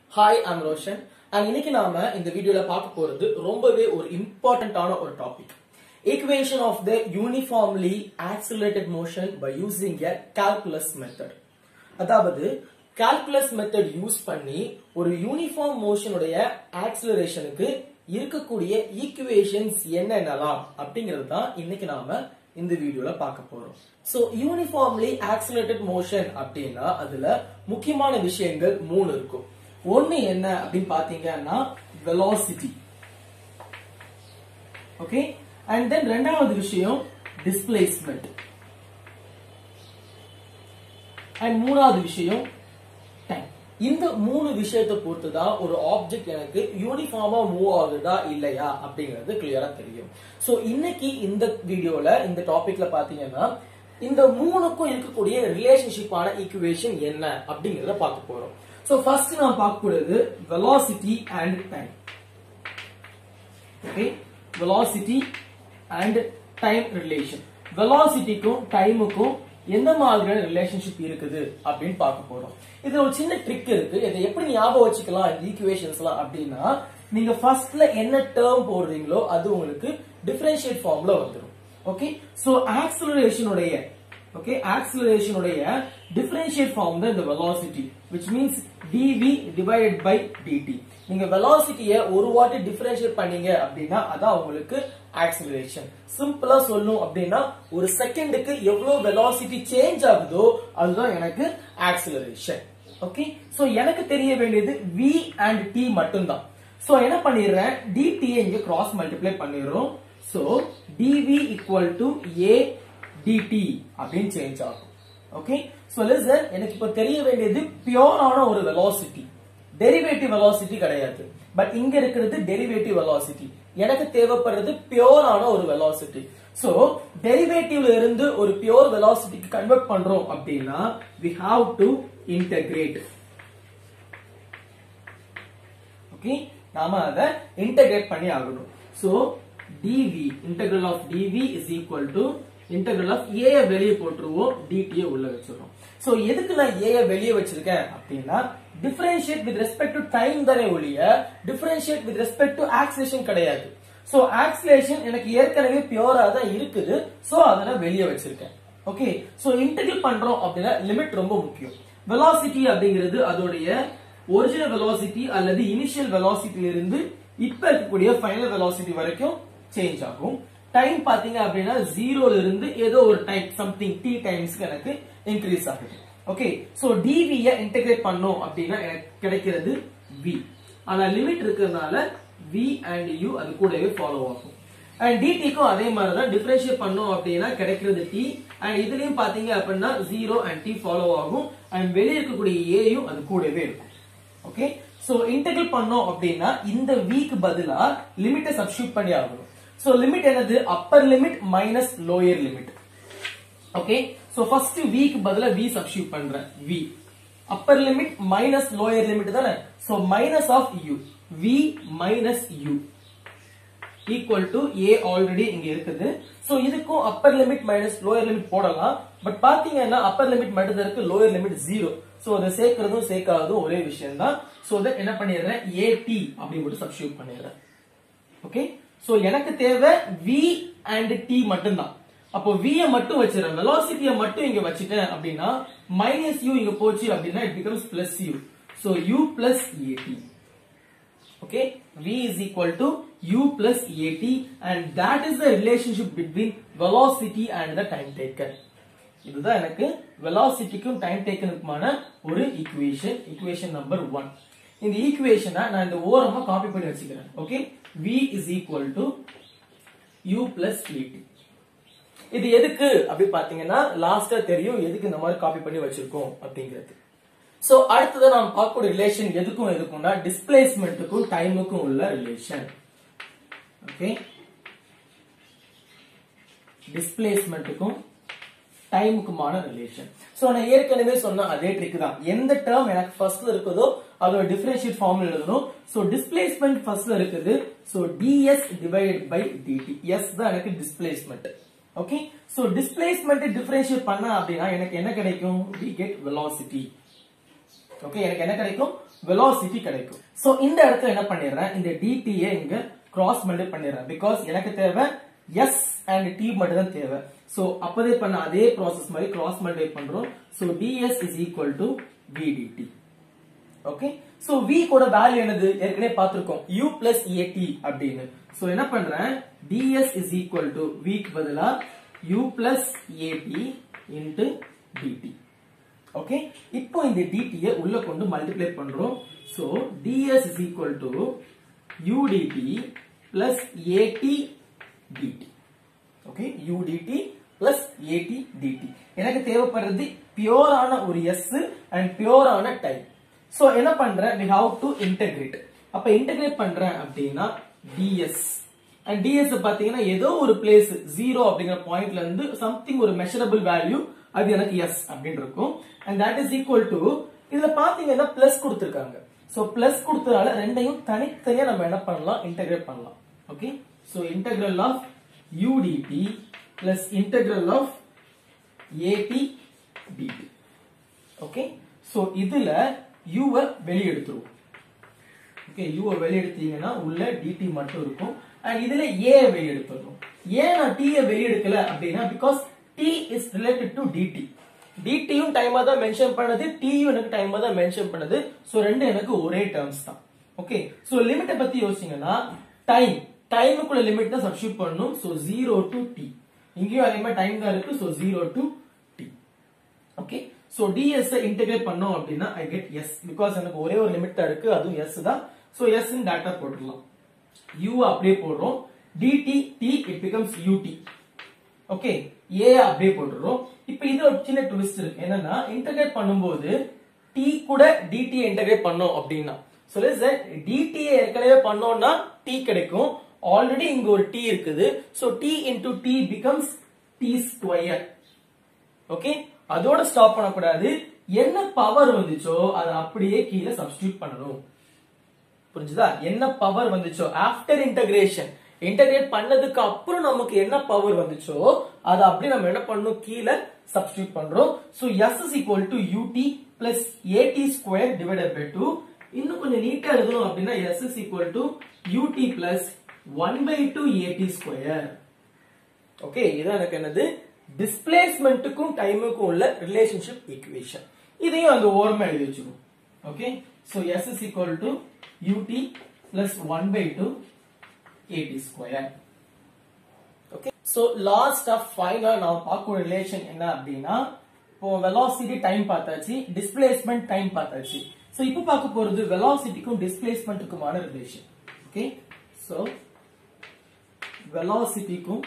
Hi, I'm Roshan. And இன்னைக்கு நாம இந்த வீடியோல பார்க்க போறது ரொம்பவே ஒரு இம்பார்ட்டன்ட்டான ஒரு topic. Equation of the uniformly accelerated motion by using a calculus method. அதாவது calculus method யூஸ் பண்ணி ஒரு யூனிஃபார்ம் மோஷன் உடைய ஆக்சிலரேஷனுக்கு இருக்கக்கூடிய ஈக்குவேஷன்ஸ் என்னென்னலாம் அப்படிங்கிறது தான் இன்னைக்கு நாம இந்த வீடியோல பார்க்க போறோம். சோ யூனிஃபார்ம்லி ஆக்சிலரேட்டட் மோஷன் அப்படின்னா அதுல முக்கியமான விஷயங்கள் 3 இருக்கும். ஒன்னு என்ன அப்படின்னு பாத்தீங்கன்னா velocity. ஓகே, and then ரெண்டாவது விஷயம் displacement. and மூணாவது விஷயம் time. இந்த 3 விஷயத்தை பொறுத்து தான் ஒரு ஆப்ஜெக்ட் எனக்கு யூனிஃபார்மா மூவ் ஆகுதா இல்லையா அப்படிங்கிறது கிளியரா தெரியும். சோ இன்னைக்கு இந்த வீடியோல இந்த டாபிக்ல பாத்தீங்கன்னா இந்த 3க்கும் இருக்கக்கூடிய ரிலேஷன்ஷிப்பான ஈக்குவேஷன் என்ன அப்படிங்கறத பார்க்க போறோம். So first நாம் பார்க்கக்கூடியது velocity and time. Okay, velocity and time relation. velocityக்கும் timeக்கும் எந்த மாதிரியான ரிலேஷன்ஷிப் இருக்குது அப்படின்னு பார்க்க போறோம். இதுல ஒரு சின்ன ட்ரிக் இருக்கு. இதை எப்படி ஞாபகம் வச்சுக்கலாம் இந்த ஈக்குவேஷன்ஸ்லாம் அப்படின்னா நீங்க ஃபர்ஸ்ட்ல என்ன டேர்ம் போடுறீங்களோ அது உங்களுக்கு டிஃபரன்ஷியேட் ஃபார்ம்ல வந்துரும். ஓகே, சோ ஆக்சிலரேஷனுடைய differentiate form தான் இந்த velocity, which means dv divided by dt. நீங்க velocityயை ஒரு வாட்டி differentiate பண்ணீங்க அப்படின்னா அதான் உங்களுக்கு acceleration. சிம்பிளா சொல்லணும் அப்படின்னா ஒரு செகண்டுக்கு எவ்வளவு velocity சேஞ்ச் ஆகுதோ அதுதான் எனக்கு acceleration. ஓகே, சோ எனக்கு தெரிய வேண்டியது v and t மட்டும்தான். சோ என்ன பண்ணிடுறேன், dt இங்க கிராஸ் மல்டிப்ளை பண்ணிடுறோம். So dv equal to a dt அப்படின்னு சேஞ்ச் ஆகும். ஓகே, சோ லிசன், எனக்கு இப்ப தெரிய வேண்டியது பியூரான ஒரு வெலாசிட்டி, டெரிவேட்டிவ் வெலாசிட்டி கிடையாது. பட் இங்க இருக்கிறது டெரிவேட்டிவ் வெலாசிட்டி. எனக்கு தேவைப்படுறது பியூரான ஒரு வெலாசிட்டி. சோ டெரிவேட்டிவ்ல இருந்து ஒரு பியூர் வெலாசிட்டிக்கு கன்வெர்ட் பண்றோம் அப்படின்னா we have to integrate. Okay, நாம அதை இன்டகிரேட் பண்ணி ஆகணும். So dv, integral of dv is equal to integral of a வெளியே போட்டுருவோம், dt உள்ள வச்சிரோம். சோ எதுக்கு நான் a வெளியே வச்சிருக்கேன் அப்படின்னா differentiate with respect to time தானே ஒழிய differentiate with respect to acceleration கிடையாது. சோ acceleration எனக்கு ஏற்கனவே பியூரா தான் இருக்குது. சோ அத நான் வெளியே வச்சிருக்கேன். ஓகே, சோ இன்டகிரேட் பண்றோம் அப்படினா லிமிட் ரொம்ப முக்கியம். velocity அப்படிங்கிறது அதோடைய ஒரிஜினல் velocity அல்லது இனிஷியல் velocityல இருந்து இப்ப இருக்கக்கூடிய ஃபைனல் velocity வரைக்கும் சேஞ்ச் ஆகும். டைம் பாத்தீங்க அப்படின்னா 0ல இருந்து ஏதோ ஒரு டைம் சம்திங் t டைம்ஸ்க்கு எனக்கு இன்கிரீஸ் ஆகுது. ஓகே, சோ dv ய இன்டகிரேட் பண்ணோம் அப்படின்னா எனக்கு கிடைக்கிறது v. ஆனா லிமிட் இருக்கிறதுனால v and u அது கூடவே ஃபாலோ ஆகும். and dt க்கும் அதே மாதிரி தான் டிஃபரன்ஷியேட் பண்ணோம் அப்படின்னா கிடைக்கிறது t. and இதுலயும் பாத்தீங்க அப்படின்னா 0 and t ஃபாலோ ஆகும். and வெளிய இருக்கக்கூடிய a யும் அது கூடவே இருக்கும். ஓகே, சோ இன்டகிரேட் பண்ணோம் அப்படின்னா இந்த v க்கு பதிலா லிமிட்டை சப்ஸ்டிட்யூட் பண்ணி ஆகணும். So limit என்னது, upper limit minus lower limit. Okay, so first v க்கு பதிலா v substitute பண்றேன். v upper limit minus lower limit தானே. So minus of u, v minus u equal to a already இங்க இருக்குது. So இதுக்கும் upper limit minus lower limit போடலாம். But பாத்தீங்கன்னா upper limit மட்டும் தான் இருக்கு, lower limit 0. So அத சேர்க்கிறதும் சேர்க்காததும் ஒரே விஷயம் தான். So that என்ன பண்ணிடுறேன், at அப்படி போட்டு substitute பண்ணிடுறேன். Okay, சோ எனக்கு தேவை v and t மட்டும்தான். அப்போ v ய மட்டும் வச்சிரேன், velocity ய மட்டும் இங்க வச்சிட்டேன் அப்படின்னா minus u இங்க போச்சு அப்படின்னா it becomes plus u. So u plus at. Okay, v is equal to u plus at and that is the relationship between velocity and the time taken. இதுதான் எனக்கு velocityக்கும் time takenக்குமான ஒரு equation number 1. இந்த ஈக்குவேஷனை நான் இந்த ஓரமா காப்பி பண்ணி வச்சுக்கிறேன். Okay, v is equal to u plus at. இது எதுக்கு அப்படி பாத்தீங்கன்னா லாஸ்டா தெரியும் எதுக்கு இந்த மாதிரி காப்பி பண்ணி வச்சிருக்கோம் அப்படிங்கிறது. சோ அடுத்தது நாம் பார்க்கக்கூடிய ரிலேஷன் எதுக்கும்னா டிஸ்பிளேஸ்மென்ட்டுக்கும் டைமுக்கும் உள்ள ரிலேஷன். ஓகே, டிஸ்பிளேஸ்மென்ட்டுக்கும் டைமுக்குமான ரிலேஷன். சோ நான் ஏற்கனவே சொன்ன அதே ட்ரிக் தான். எந்த டேர்ம் எனக்கு ஃபர்ஸ்ட்ல இருக்குதோ அதோட டிஃபரன்ஷியேட் ஃபார்ம்ல எழுதணும். சோ டிஸ்பிளேஸ்மென்ட் ஃபர்ஸ்ட்ல இருக்குது. So ds divided by dt. s தான் எனக்கு displacement. Okay, so displacement differentiate பண்ணா அப்படினா எனக்கு என்ன கிடைக்கும், we get velocity. ஓகே, எனக்கு என்ன கிடைக்கும்? velocity கிடைக்கும். சோ இந்த இடத்துல என்ன பண்ணிடுறேன், இந்த dt ஐ இங்க கிராஸ் மல்டிப்ளை பண்ணிடுறேன். பிகாஸ் எனக்கு தேவை s and t மட்டும் தான் தேவை. சோ அப்பதே பண்ண அதே process மாதிரி கிராஸ் மல்டிப்ளை பண்றோம். So ds is equal to v dt. Okay, so v கூட வேல்யூ என்னது ஏற்கனவே பார்த்திருக்கோம், u plus at அப்படினு. சோ என்ன பண்றேன், ds is equal to v க்கு பதிலா u plus at into dt. Okay, இப்போ இந்த dt ஐ உள்ள கொண்டு மல்டிப்ளை பண்றோம். So ds is equal to u dt plus at dt. Okay, u dt plus at dt. எனக்கு தேவைப்படுறது பியூரான ஒரு s and பியூரான டைம். சோ என்ன பண்றேன், we have to integrate. அப்ப integrate பண்றேன் அப்படினா ds and ds பாத்தீங்கன்னா ஏதோ ஒரு பிளேஸ் 0 அப்படிங்கிற பாயிண்ட்ல இருந்து சம்திங் ஒரு மெஷரபிள் வேல்யூ, அது எனக்கு s அப்படினு இருக்கும். and that is equal to, இதுல பாத்தீங்கன்னா பிளஸ் கொடுத்திருக்காங்க. சோ பிளஸ் கொடுத்ததால ரெண்டையும் தனித்தனியா நம்ம என்ன பண்ணலாம், இன்டகிரேட் பண்ணலாம். Okay, so integral of u dt plus integral of at dt. Okay, so இதுல u ஐ வெளிய எடுத்துருவோம். ஓகே, u ஐ வெளிய எடுத்தீங்கன்னா உள்ள dt மட்டும் இருக்கும். and இதுல a ஐ வெளிய எடுத்துறோம். ஏன் நான் t ஐ வெளிய எடுக்கல அப்படினா because t is related to dt. dt யும் டைமா தான் மென்ஷன் பண்ணது, t யும் எனக்கு டைமா தான் மென்ஷன் பண்ணது. சோ ரெண்டு எனக்கு ஒரே டர்ம்ஸ் தான். ஓகே, சோ லிமிட்ட பத்தி யோசிச்சீங்கன்னா டைமுக்குள்ள லிமிட் தான் சப்ஸ்டிட்யூட் பண்ணனும். So 0 to t. இங்கேயும் அதே மாதிரி டைம் தான் இருக்கு. So 0 to t. Okay, so ds ஐ இன்டகிரேட் பண்ணோம் அப்படினா I get s because எனக்கு ஒரே ஒரு லிமிட் தான் இருக்கு, அதுவும் s தான். சோ s இன் டாட்டா போட்டுடலாம். u அப்படியே போடுறோம். dt t it becomes ut. Okay, a அப்படியே போட்டுறோம். இப்போ இது ஒரு சின்ன ட்விஸ்ட் இருக்கு. என்னன்னா இன்டகிரேட் பண்ணும்போது t கூட dt ஐ இன்டகிரேட் பண்ணோம் அப்படினா, சோ லெட்ஸ் சே dt ஐ ஏற்கனவே பண்ணோம்னா t கிடைக்கும். ஆல்ரெடி இங்க ஒரு t இருக்குது. So t into t becomes t square. Okay, அதோட ஸ்டாப் பண்ண கூடாது. என்ன பவர் வந்துச்சோ அதை அப்படியே கீழ சப்ஸ்டிட்யூட் பண்ணனும். புரிஞ்சுதா? என்ன பவர் வந்துச்சோ ஆஃப்டர் இன்டகிரேஷன், இன்டகிரேட் பண்ணதுக்கு அப்புறம் நமக்கு என்ன பவர் வந்துச்சோ அதை அப்படியே நம்ம என்ன பண்ணனும், கீழ சப்ஸ்டிட்யூட் பண்றோம். So s is equal to ut plus at square divided by 2. இன்னும் கொஞ்சம் நீட்டா எழுதணும் அப்படினா s is equal to ut plus 1 by 2 at square. Okay, இது எனக்கு என்னது, டிஸ்பிளேஸ்மென்ட்க்கும் டைமுக்கும் உள்ள ரிலேஷன்ஷிப் ஈக்குவேஷன். இதையும் அந்த ஓரமா எழுதி வச்சுக்கோங்க. Okay, so s is equal to ut plus 1 by 2 at square. Okay, so last of ஃபைனலா நான் பார்க்க ரிலேஷன் என்ன அப்படினா, இப்போ velocity டைம் பார்த்தாச்சு, டிஸ்பிளேஸ்மென்ட் டைம் பார்த்தாச்சு. சோ இப்போ பார்க்க போறது velocityக்கும் டிஸ்பிளேஸ்மென்ட்க்குமான ரிலேஷன். ஓகே, சோ velocityக்கும்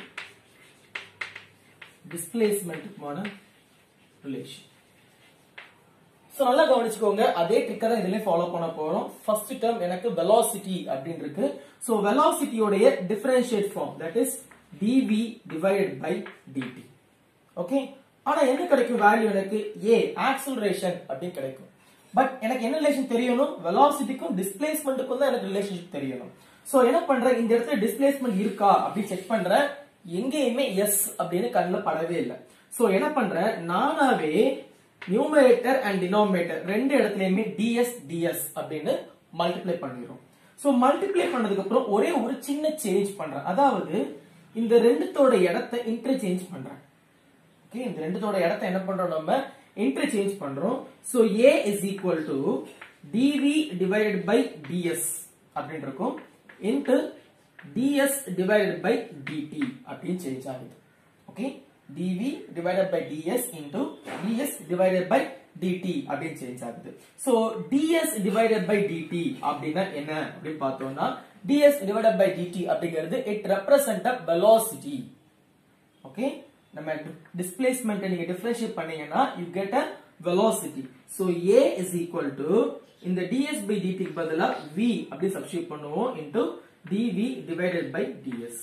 டிஸ்பிளேஸ்மென்ட்க்குமான ரிலேஷன். சோ நல்லா கவனிச்சுக்கோங்க, அதே ட்ரிக்க தான் இதுல ஃபாலோ பண்ண போறோம். ஃபர்ஸ்ட் டேர்ம் எனக்கு velocity அப்படினு இருக்கு. சோ velocity உடைய differentiate form that is dv divided by dt. Okay, ஆனா என்ன கிடைக்கும் வேல்யூ, எனக்கு a acceleration அப்படி கிடைக்கும். பட் எனக்கு என்ன ரிலேஷன் தெரியணும், velocityக்கும் டிஸ்பிளேஸ்மென்ட்க்கும் தான் எனக்கு ரிலேஷன்ஷிப் தெரியணும். சோ என்ன பண்றேன், இந்த இடத்துல டிஸ்பிளேஸ்மென்ட் இருக்கா அப்படி செக் பண்றேன். எங்கேயுமே s அப்படின்னு கண்ணுல படவே இல்லை. சோ என்ன பண்றேன், நானாவே நியூமரேட்டர் அண்ட் டினாமினேட்டர் ரெண்டு இடத்துலயுமே ds அப்படின்னு மல்டிப்ளை பண்ணிடுறோம். சோ மல்டிப்ளை பண்ணதுக்கு அப்புறம் ஒரே ஒரு சின்ன சேஞ்ச் பண்றேன். அதாவது இந்த ரெண்டுத்தோட இடத்தை இன்டர்சேஞ்ச் பண்றேன். ஓகே, இந்த ரெண்டுத்தோட இடத்தை என்ன பண்றோம், நம்ம இன்டர்சேஞ்ச் பண்றோம். So a is equal to dv divided by ds அப்படின்னு இருக்கும் into ds divided by dt அப்படின்னு சேஞ்ச் ஆகுது. Okay, dv divided by ds into ds divided by dt அப்படின்னு சேஞ்ச் ஆகுது. So ds divided by dt அப்படினா என்ன அப்படி பார்த்தோம்னா, ds divided by dt அப்படிங்கிறது it represent a velocity. Okay, நம்ம டிஸ்பிளேஸ்மென்ட் நீங்க டிஃபரன்ஷியேட் பண்ணீங்கன்னா you get a velocity. So a is equal to இந்த ds by dt க்கு பதிலா v அப்படி சப்ஸ்டிட்யூட் பண்ணுவோம் into dv divided by ds.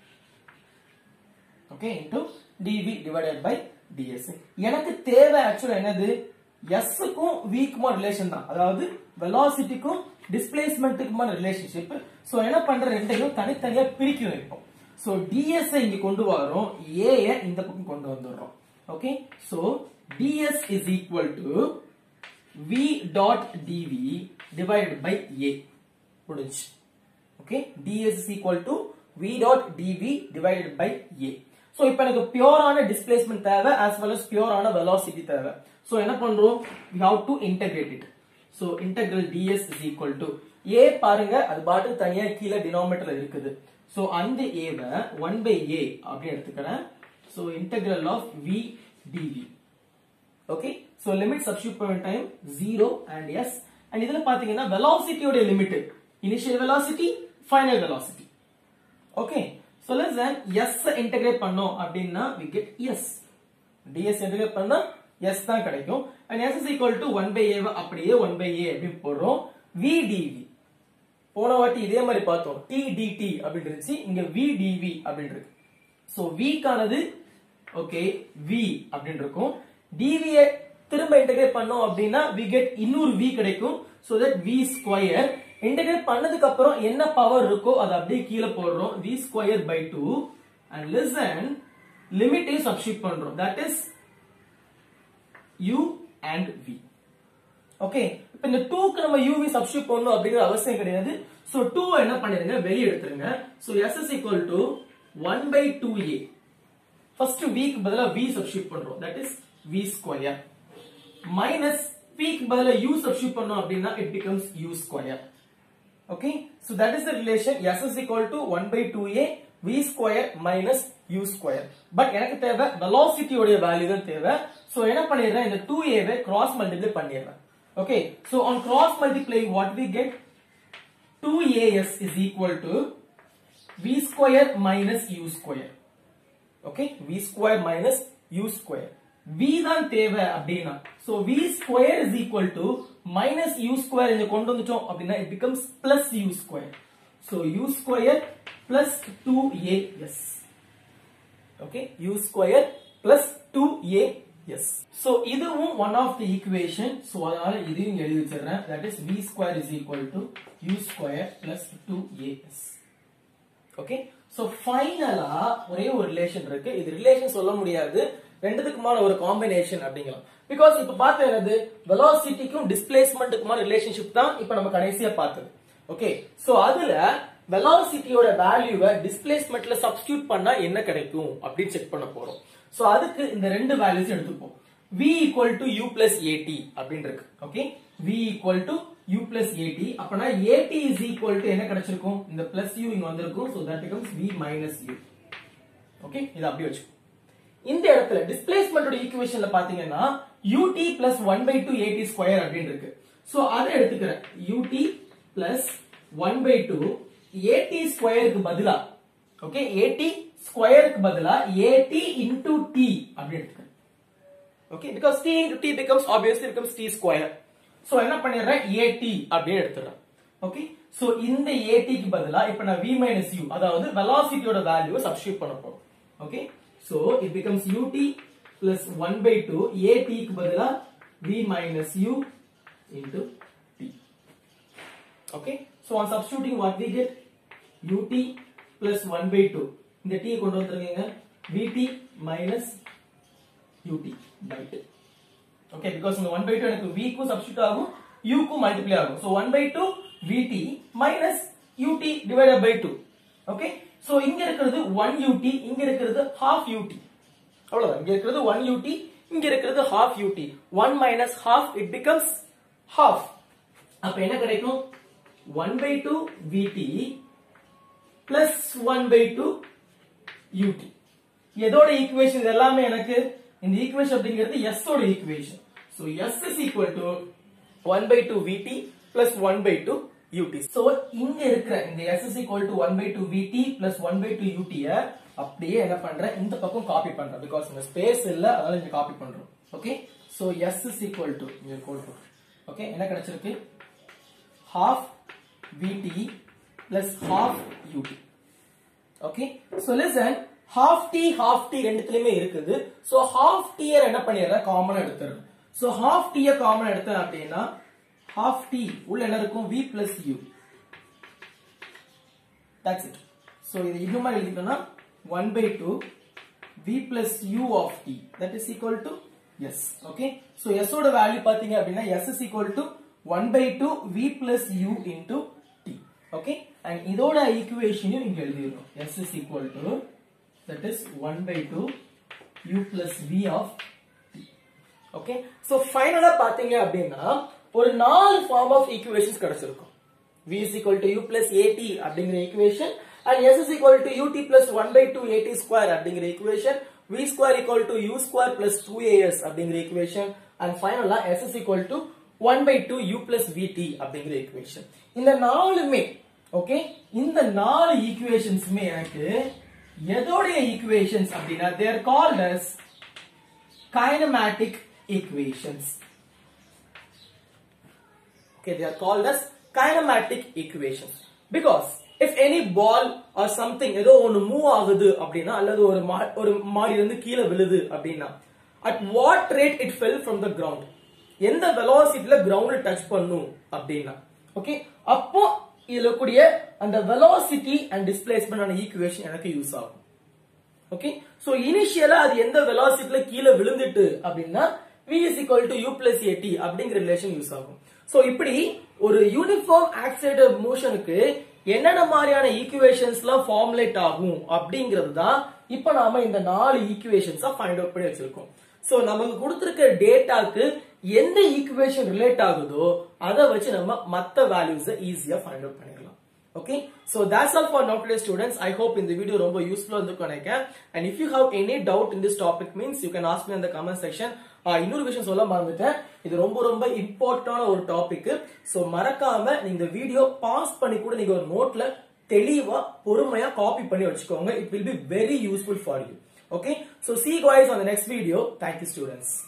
Okay, into dv divided by ds. எனக்கு தேவை ஆக்சுவலா என்னது, s க்கும் v க்குமா ரிலேஷன் தான். அதாவது velocityக்கும் டிஸ்பிளேஸ்மென்ட்க்குமான ரிலேஷன்ஷிப். சோ என்ன பண்ற, ரெண்டையும் தனித்தனியா பிரிக்க வைப்போம். சோ ds ஐ இங்க கொண்டு வரோம், a ஐ இந்த பக்கம் கொண்டு வந்துறோம். Okay, so ds is equal to v dot dv divided by a முடிஞ்சு. Okay, ds is equal to v dot dv divided by a. So இப்போ எனக்கு pure ஆன displacement தேவை as well as pure ஆன velocity தேவை. So என்ன பண்றோம், we have to integrate it. So integral ds is equal to a பாருங்க அது பாட்டு தனியா கீழ denominatorல இருக்குது. So அந்த a வை 1 by a அப்படி எடுத்துக்கிறேன். So integral of v dv. Okay, so limit substitute பண்ண time 0 and s, and இதுல பாத்தீங்கன்னா velocity ஓட limit initial velocity final velocity. Okay, so let's then s integrate பண்ணோம் அப்படினா we get s. ds integrate பண்ணா s தான் கிடைக்கும், and s is equal to 1 by a அப்படியே 1 by a அப்படி போடுறோம். v dv போன வாட்டி இதே மாதிரி பார்த்தோம், t dt அப்படி இருந்துச்சு, இங்க v dv அப்படி இருக்கு. so v கானது okay v அப்படி இருக்கும், dv திரும்ப integrate பண்ணோம் அப்படினா we get இன்னொரு v கிடைக்கும். so that v square integrate பண்ணதுக்கு அப்புறம் என்ன பவர் இருக்கோ அது அப்படியே கீழ போடுறோம், v square by 2, and listen limit is substitute பண்றோம், that is u and v. okay, இப்போ இந்த 2 க்கு நம்ம uv substitute பண்ணனும் அப்படிங்கிற அவசியம் கிடையாது. so 2 என்ன பண்ணிருங்க வெளிய எடுத்துருங்க. so s is equal to 1 by 2a. first v க்கு பதிலா v substitute பண்றோம், that is v square minus p க்கு பதிலா u substitute பண்ணோம் அப்படினா it becomes u square. okay, so that is the relation s is equal to 1 by 2a v square minus u square. but எனக்கு தேவை velocity உடைய value தான் தேவை. so என்ன பண்ணிறேன், இந்த 2a why cross multiply பண்ணிறேன். okay, so on cross multiplying what we get, 2as is equal to v square minus u square. okay, v square minus u square. v தான் தேவை அப்படினா so v square is equal to minus u square இங்க கொண்டு வந்துட்டோம் அப்படினா it becomes plus u square. so u square plus 2as. okay, u square plus 2as. so இதுவும் one of the equation. so அதனால இதையும் எழுதி வச்சிரேன், that is v square is equal to u square plus 2as. okay, so finally ஒரே ஒரு relation இருக்கு, இது relation சொல்ல முடியாது, ரெண்டுத்துக்குமான ஒரு காம்பினேஷன் அப்படிங்கலாம். because இப்ப பார்த்தது என்னது, velocityக்கும் displacementக்குமான ரிலேஷன்ஷிப் தான் இப்ப நம்ம கடைசியா பார்த்தது. okay, so அதுல velocityயோட வேல்யூவை displacementல சப்ஸ்டிட்யூட் பண்ணா என்ன கிடைக்கும் அப்படி செக் பண்ண போறோம். so அதுக்கு இந்த ரெண்டு வேல்யூஸ் எடுத்துப்போம். v equal to u plus at அப்படி இருக்கு. okay, v equal to u plus at அப்பனா at is equal to என்ன கிடைச்சிருக்கும், இந்த plus u இங்க வந்திருக்கும், so that becomes v minus u. okay, இது அப்படியே வெச்சு இந்த இடத்துல டிஸ்பிளேஸ்மென்ட்டோட ஈக்குவேஷன்ல பாத்தீங்கன்னா ut plus 1 by 2 at square அப்படி இருக்கு. சோ அதை எடுத்துக்கிறேன், ut plus 1 by 2 at ஸ்கொயருக்கு பதிலா, ஓகே at ஸ்கொயருக்கு பதிலா at into t அப்படி எடுத்துக்கிறேன். Okay, because t into t becomes obviously becomes t square. So என்ன பண்ணிடுறேன், at அப்படியே எடுத்துறேன். ஓகே, சோ இந்த at க்கு பதிலா இப்போ நான் v minus u அதாவது velocityயோட வேல்யூவை சப்ஸ்டிட்யூட் பண்ண போறோம். Okay, so it becomes ut plus 1 by 2 at க்கு பதிலா v minus u into t. okay, so on substituting what we get, ut plus 1 by 2 இந்த t கொண்டு வந்துருங்க, vt minus ut by 2. okay, because இந்த 1 by 2 எனக்கு v க்கு substitute ஆகும், u க்கு மல்டிப்ளை ஆகும், so 1 by 2 vt minus ut divided by 2. okay, so இங்க இருக்குது 1 ut, இங்க இருக்குது half ut. அவ்வளவுதான், இங்க இருக்குது 1 ut, இங்க இருக்குது half ut. 1 minus half it becomes half. அப்ப என்ன கிடைக்கும், 1 by 2 vt plus 1 by 2 ut. எதோட ஈக்குவேஷன் எல்லாமே எனக்கு இந்த ஈக்குவேஷன் அப்படிங்கிறது s ஓட equation. so s is equal to 1 by 2 vt plus 1 by 2 ut. so இங்க இருக்கிற இந்த s is equal to 1 by 2 vt plus 1 by 2 ut அப்படியே என்ன பண்றேன், இந்த பக்கம் காப்பி பண்றேன், because இந்த ஸ்பேஸ் இல்ல அதனால இங்க காப்பி பண்றோம். Okay, so s is equal to இங்க கோட். ஓகே, என்ன கிடைச்சிருக்கு, half vt plus half ut. Okay, so listen, half t ரெண்டுத்துலயுமே இருக்குது. so half t என்ன பண்ணிடுறேன், காமனா எடுத்துறேன். so half t காமனா எடுத்தேன் அப்படின்னா half t உள்ள என்ன இருக்கும், v plus u. that's it. so இது இன்னுமா எழுதிட்டோம்னா 1 by 2 v plus u of t that is equal to S. Okay. So S oda value பாத்தீங்க அப்படின்னா S is equal to 1 by 2 V plus U into T. Okay. And இதோட equation இங்க எழுதிருக்கோம். S is equal to, that is 1 by 2 U plus V of T. Okay. So finally பாத்தீங்க அப்படின்னா ஒரு 4 form of equations கிடைச்சிருக்கும். V is equal to U plus AT அப்படிங்கிற equation and S is equal to UT plus 1 by 2 AT square அப்படிங்கிற equation, V square equal to U square plus 2AS அப்படிங்கிற equation and finally S is equal to 1 by 2 U plus VT அப்படிங்கிற equation. இந்த நாலுமே okay, இந்த 4 equationsமே எனக்கு எதோடைய equations அப்படின்னா they are called as kinematic equations. Okay, they are called as kinematic equations because if any ball or something ஏதோ ஒன்னு move ஆகுது அப்படினா அல்லது ஒரு மாடியில இருந்து கீழ விழுது அப்படினா at what rate it fell from the ground, எந்த velocityல ground touch பண்ணும் அப்படினா ஓகே, அப்போ இதுல கூடிய அந்த velocity and displacement ஆன ஈக்குவேஷன் எனக்கு யூஸ் ஆகும். ஓகே, சோ இனிஷியலா அது எந்த velocityல கீழ விழுந்துட்டு அப்படினா V is equal to U plus AT அப்படிங்கிற ரிலேஷன் யூஸ் ஆகும். சோ இப்படி ஒரு யூனிஃபார்ம் ஆக்சிலரேட்டட் மோஷனுக்கு என்னென்ன மாதிரியான ஈக்குவேஷன்ஸ்லாம் ஃபார்முலேட் ஆகும் அப்படிங்கிறது தான் இப்போ நாம இந்த 4 ஈக்குவேஷன்ஸா ஃபைண்ட் அவுட் பண்ணி வச்சிருக்கோம். சோ நமக்கு கொடுத்திருக்க டேட்டாக்கு எந்த ஈக்குவேஷன் ரிலேட் ஆகுதோ அதை வச்சு நம்ம மத்த வேல்யூஸை ஈஸியா ஃபைண்ட் அவுட் பண்ணிடலாம். Okay, so that's all for now today students. I hope in the video ரொம்ப யூஸ்ஃபுல்லா இருந்திருக்கும் நினைக்கிறேன். And if you have any doubt in this topic means you can ask me in the comment section. இன்னொரு விஷயம் சொல்ல மறந்துட்டேன், இது ரொம்ப ரொம்ப இம்பார்ட்டன்டான ஒரு டாபிக். சோ மறக்காம நீங்க இந்த வீடியோ பாஸ் பண்ணி கூட நீங்க ஒரு நோட்ல தெளிவா பொறுமையா காப்பி பண்ணி வச்சுக்கோங்க. It will be very useful for you. Okay, so see you guys on the next video. Thank you students.